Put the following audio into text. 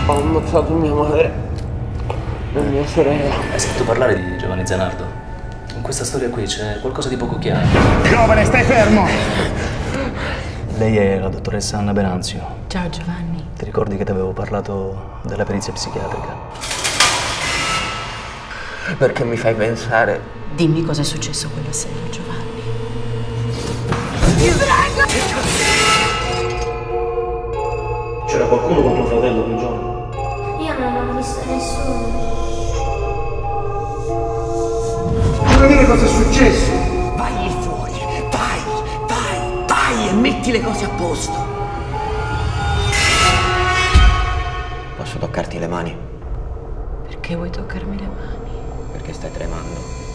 Ho ammazzato mia madre e mia sorella. Hai sentito parlare di Giovanni Zanardo? In questa storia qui c'è qualcosa di poco chiaro. Giovane, stai fermo! Lei è la dottoressa Anna Venanzio. Ciao Giovanni. Ti ricordi che ti avevo parlato della perizia psichiatrica? Perché mi fai pensare? Dimmi cosa è successo quella sera, Giovanni. C'era qualcuno con tuo fratello quel giorno? Io non ho visto nessuno. Vuoi dire cosa è successo? Vai fuori, vai e metti le cose a posto. Posso toccarti le mani? Perché vuoi toccarmi le mani? Perché stai tremando.